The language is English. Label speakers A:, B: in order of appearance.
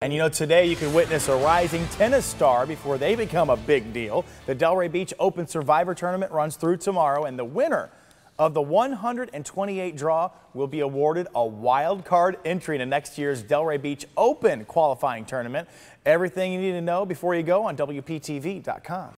A: And you know, today you can witness a rising tennis star before they become a big deal. The Delray Beach Open Survivor Tournament runs through tomorrow, and the winner of the 128 draw will be awarded a wild card entry to next year's Delray Beach Open qualifying tournament. Everything you need to know before you go on WPTV.com.